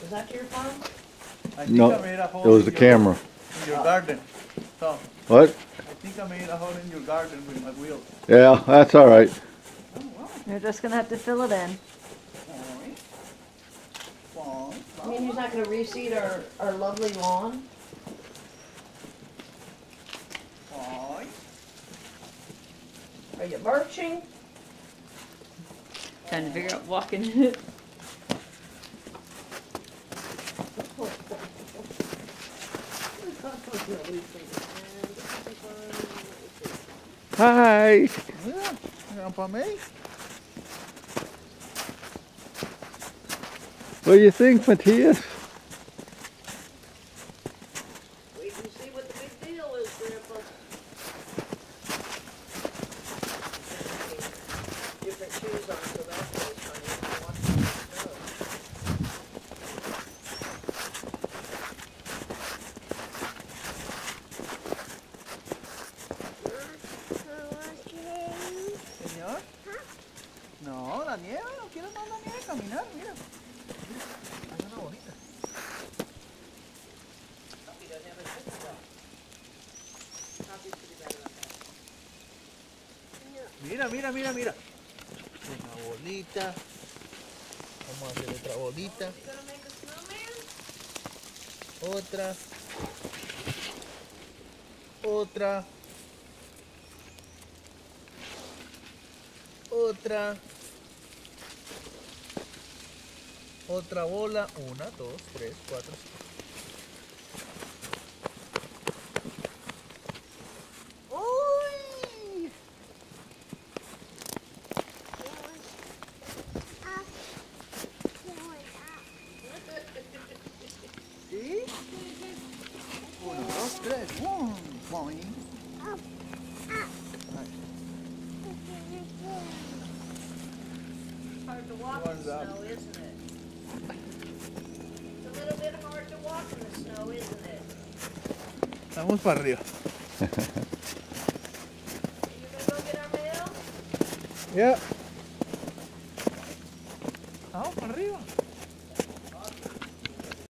Is that your phone? I think No, I made a hole it was in the camera. in your garden. So, What? I think I made a hole in your garden with my wheel. Yeah, that's all right. Oh, wow. You're just gonna have to fill it in. Fine. Fine. I mean, he's not gonna reseed our lovely lawn? Fine. Are you birching? Trying to figure out walking in it. Hi. Yeah, Grandpa May. What do you think, Matthias? Wait and see what the big deal is, Grandpa. Different shoes on, so that's really funny. Watch the snow. Señor. No, la nieve, no quiero más la nieve caminar, mira. Hay una bonita. Mira, mira, mira, mira. Una bolita. Vamos a hacer otra bolita. Otra. Otra. Otra. Otra bola. 1, 2, 3, 4, 5. ¡Uy! ¿Sí? 1, 2, 3. Boing. Hard to walk in the snow, isn't it? It's a little bit hard to walk in the snow, isn't it? Vamos para arriba. Are you gonna go get our mail? Ya. Vamos para arriba.